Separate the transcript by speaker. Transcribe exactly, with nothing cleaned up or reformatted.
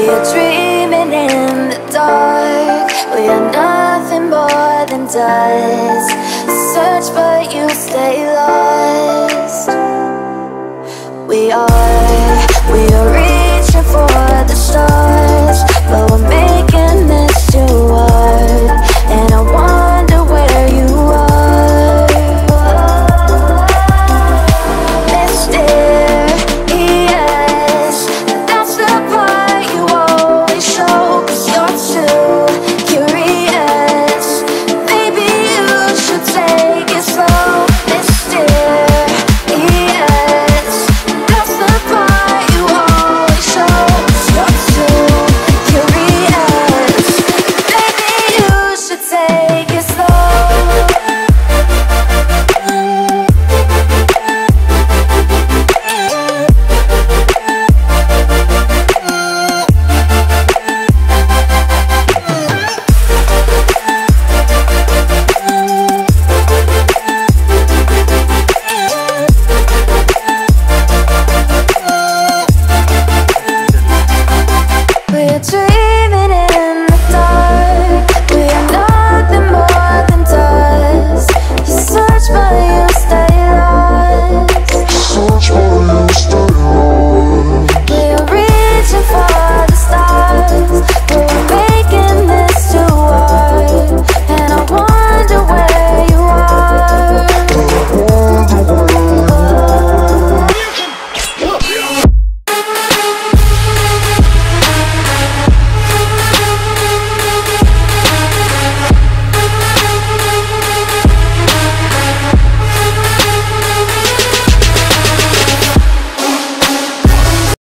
Speaker 1: We are dreaming in the dark. We are nothing more than dust. Search but you stay lost. We are, we are reaching for the stars.